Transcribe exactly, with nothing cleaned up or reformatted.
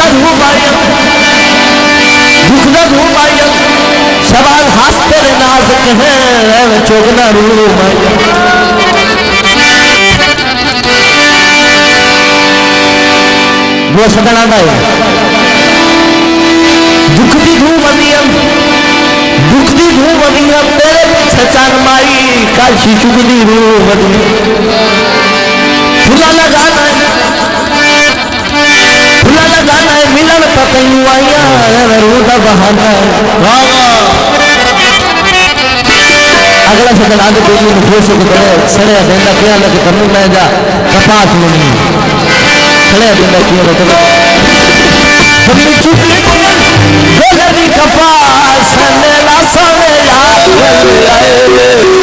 दुखदा धूमायम दुखदा धूमायम सवाल हास तेरे नाज कहे चोगना रूमायम वो सदना है दुखदी धूमनियम दुखदी धूमनियम तेरे पीछे चांद माई काशी चुगदी रूमनियम फुला लगाना है फुला लगाना है मिलन पतंग आया रूदा बहाना अगला सदन आगे कोई नहीं हो सकता है सड़े देना क्या लगे करने में जा कपास नहीं सड़े देना क्या लगे हम चुपली बोले दी कपास ने ना सड़े याद